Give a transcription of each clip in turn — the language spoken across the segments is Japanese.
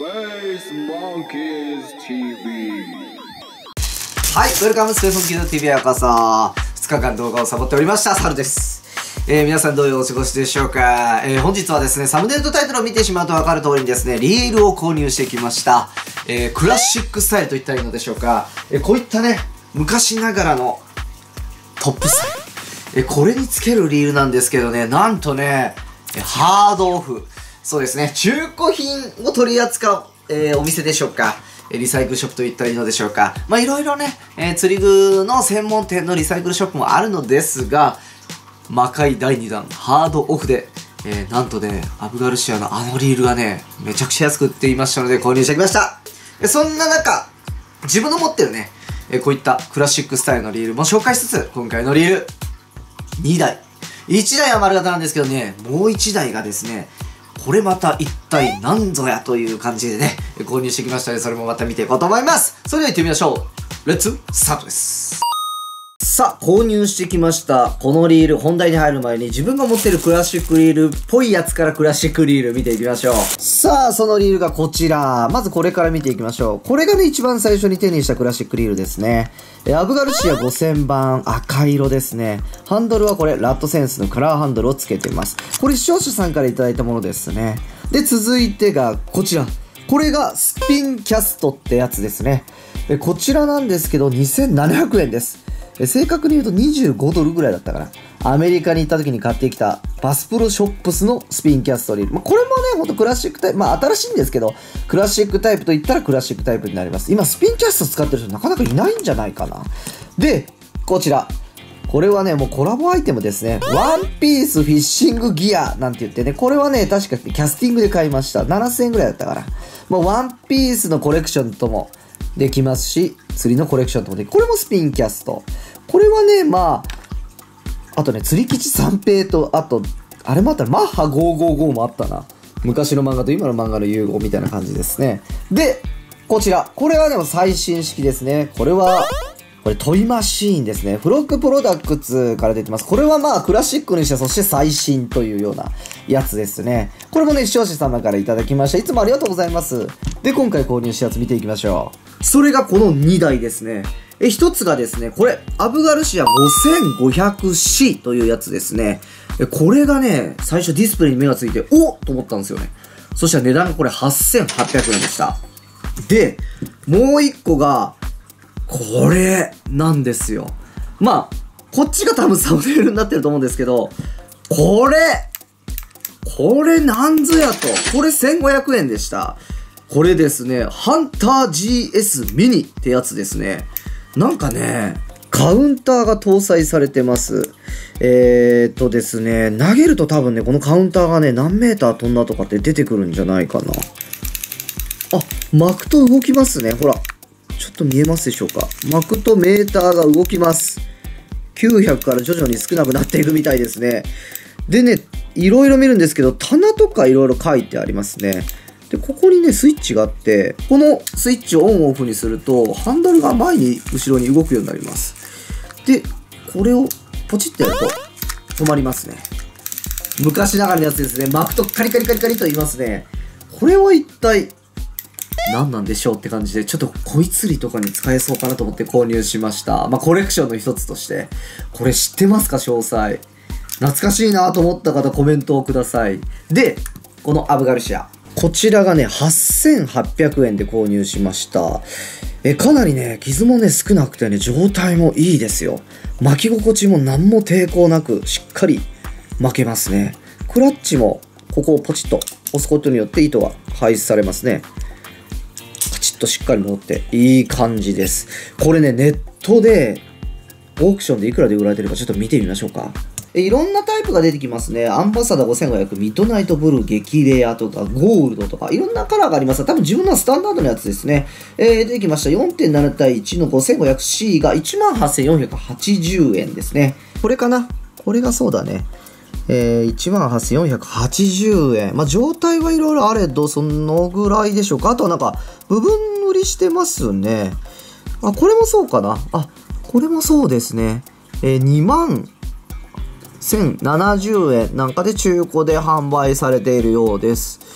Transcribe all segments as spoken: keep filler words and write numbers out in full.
Space Monkeys ティーブイ。 はい、ウェルカムスペースモンキーズ ティーブイ へようこそ。ふつかかん動画をサボっておりました、サルです。えー、皆さんどういうお過ごしでしょうか。えー、本日はですね、サムネイルとタイトルを見てしまうとわかる通りにですね、リールを購入してきました。えー、クラシックスタイルと言ったらいいのでしょうか。えー、こういったね、昔ながらのトップスタイル。えー、これにつけるリールなんですけどね、なんとね、ハードオフ。そうですね、中古品を取り扱う、えー、お店でしょうか。リサイクルショップと言ったらいいのでしょうか。まあいろいろね、えー、釣り具の専門店のリサイクルショップもあるのですが、魔界だいにだんハードオフで、えー、なんとね、アブガルシアのあのリールがね、めちゃくちゃ安く売っていましたので購入してきました。えそんな中、自分の持ってるね、えー、こういったクラシックスタイルのリールも紹介しつつ、今回のリール、にだい。いちだいは丸型なんですけどね、もういちだいがですね、これまた一体何ぞやという感じでね、購入してきましたので、それもまた見ていこうと思います。それでは行ってみましょう。レッツスタートです。さあ、購入してきました。このリール、本題に入る前に自分が持ってるクラシックリールっぽいやつからクラシックリール見ていきましょう。さあ、そのリールがこちら。まずこれから見ていきましょう。これがね、一番最初に手にしたクラシックリールですね。アブガルシアごせんばん、赤色ですね。ハンドルはこれ、ラッドセンスのカラーハンドルを付けています。これ視聴者さんからいただいたものですね。で、続いてがこちら。これがスピンキャストってやつですね。こちらなんですけど、にせんななひゃくえんです。正確に言うとにじゅうごドルぐらいだったかな。アメリカに行った時に買ってきたバスプロショップスのスピンキャストリール。まあ、これもね、ほんとクラシックタイプ、まあ新しいんですけど、クラシックタイプと言ったらクラシックタイプになります。今スピンキャスト使ってる人なかなかいないんじゃないかな。で、こちら。これはね、もうコラボアイテムですね。ワンピースフィッシングギアなんて言ってね、これはね、確かキャスティングで買いました。ななせんえんぐらいだったから。もうワンピースのコレクションともできますし、釣りのコレクションともできる。これもスピンキャスト。これはね、まあ、あとね、釣り吉三平と、あと、あれもあったら、マッハごーごーごーもあったな。昔の漫画と今の漫画の融合みたいな感じですね。で、こちら。これはでも最新式ですね。これは、これトイマシーンですね。フロックプロダクツから出てます。これはまあクラシックにしてそして最新というようなやつですね。これもね、視聴者様からいただきました。いつもありがとうございます。で、今回購入したやつ見ていきましょう。それがこのにだいですね。え、一つがですね、これ、アブガルシア ごせんごひゃくシー というやつですね。え、これがね、最初ディスプレイに目がついて、おっと思ったんですよね。そしたら値段がこれはっせんはっぴゃくえんでした。で、もう一個が、これなんですよ。まあ、こっちが多分サムネイルになってると思うんですけど、これこれなんぞやと。これせんごひゃくえんでした。これですね、ハンター ジーエス ミニってやつですね。なんかね、カウンターが搭載されてます。えーっとですね、投げると多分ね、このカウンターがね、何メーター飛んだとかって出てくるんじゃないかな。あ、巻くと動きますね。ほら。ちょっと見えますでしょうか。巻くとメーターが動きます。きゅうひゃくから徐々に少なくなっていくみたいですね。でね、いろいろ見るんですけど、棚とかいろいろ書いてありますね。で、ここにね、スイッチがあって、このスイッチをオンオフにすると、ハンドルが前に後ろに動くようになります。で、これをポチッとやると、止まりますね。昔ながらのやつですね。巻くとカリカリカリカリと言いますね。これは一体、何なんでしょうって感じで、ちょっと恋釣りとかに使えそうかなと思って購入しました。まあコレクションの一つとして。これ知ってますか詳細。懐かしいなと思った方コメントをください。で、このアブガルシア。こちらがね、はっせんはっぴゃくえんで購入しました。え、かなりね、傷もね、少なくてね、状態もいいですよ。巻き心地も何も抵抗なく、しっかり巻けますね。クラッチも、ここをポチッと押すことによって糸が排出されますね。としっかり戻っていい感じです。これね、ネットでオークションでいくらで売られてるかちょっと見てみましょうか。いろんなタイプが出てきますね。アンバサダーごせんごひゃく、ミッドナイトブルー、激レアとか、ゴールドとか、いろんなカラーがありますが、多分自分のスタンダードのやつですね。えー、出てきました。よんてんなな 対いちの ごせんごひゃくシー が いちまんはっせんよんひゃくはちじゅうえんですね。これかな？これがそうだね。えー、いちまんはっせんよんひゃくはちじゅうえん。まあ、状態はいろいろあれど、そのぐらいでしょうか。あとはなんか、部分売りしてますね。あ、これもそうかな。あ、これもそうですね。えー、にまんせんななじゅうえんなんかで中古で販売されているようです。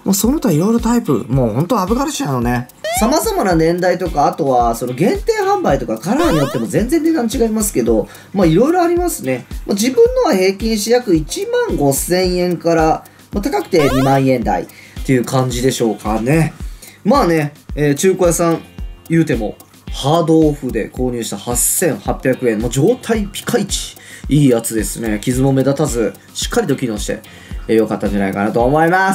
もうその他いろいろタイプ、もうほんとアブガルシアのね、様々な年代とか、あとはその限定販売とかカラーによっても全然値段違いますけど、まあいろいろありますね。まあ、自分のは平均して約いちまんごせんえんから、まあ、高くてにまんえん台っていう感じでしょうかね。まあね、えー、中古屋さん言うても、ハードオフで購入したはっせんはっぴゃくえん。もう状態ピカイチ。いいやつですね。傷も目立たず、しっかりと機能して、えー、よかったんじゃないかなと思います。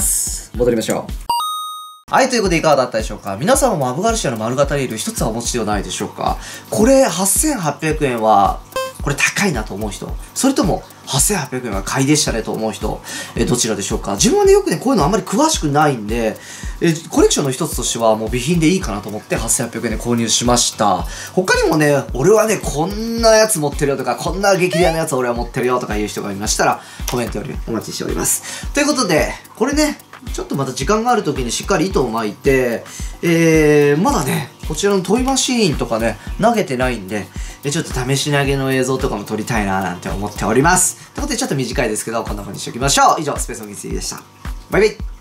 戻りましょう。はい、ということでいかがだったでしょうか。皆様もアブガルシアの丸型レール一つはお持ちではないでしょうか。これはっせんはっぴゃくえんは、これ高いなと思う人、それともはっせんはっぴゃくえんは買いでしたねと思う人、えー、どちらでしょうか。自分はね、よくね、こういうのあんまり詳しくないんで、えー、コレクションの一つとしてはもう備品でいいかなと思ってはっせんはっぴゃくえんで購入しました。他にもね、俺はね、こんなやつ持ってるよとか、こんな激レアなやつ俺は持ってるよとかいう人がいましたら、コメントよりお待ちしております。ということで、これね、ちょっとまた時間がある時にしっかり糸を巻いて、えー、まだね、こちらのトイマシーンとかね、投げてないんで、ちょっと試し投げの映像とかも撮りたいななんて思っております。ということでちょっと短いですけど、こんな風にしておきましょう。以上、スペースオギスリーでした。バイバイ。